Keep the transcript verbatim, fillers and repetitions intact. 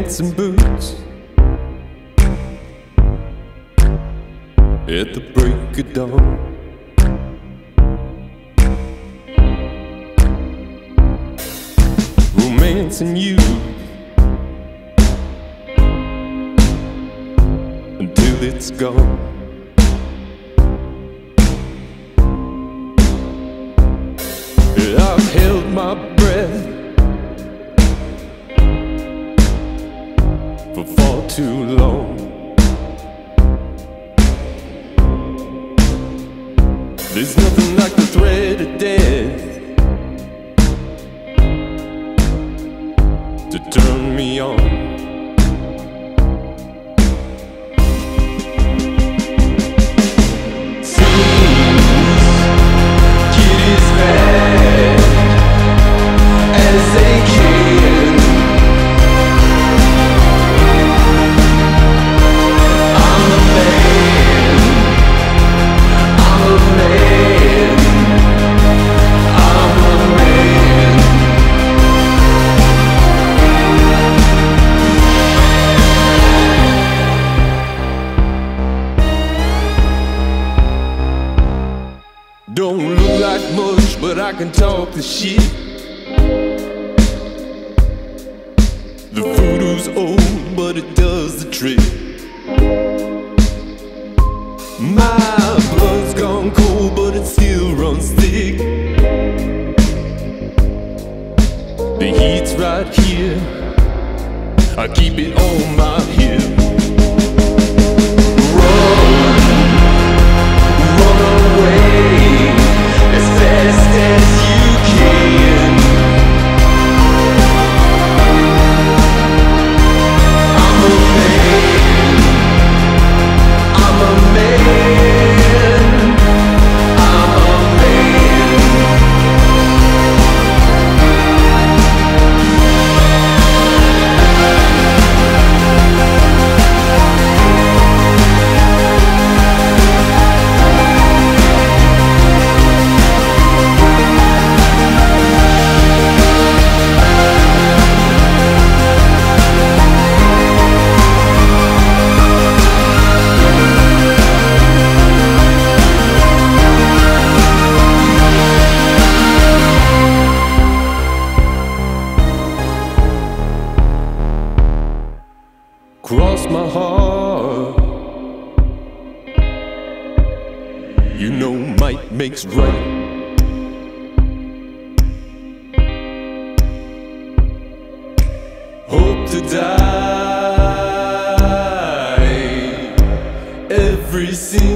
dancing boots at the break of dawn. Romancing you until it's gone. I've held my breath for far too long. There's nothing like the threat of death to turn me on. Don't look like much, but I can talk the shit. The voodoo's old, but it does the trick. My blood's gone cold, but it still runs thick. The heat's right here, I keep it on my hip. Cross my heart, you know might makes right. Hope to die every single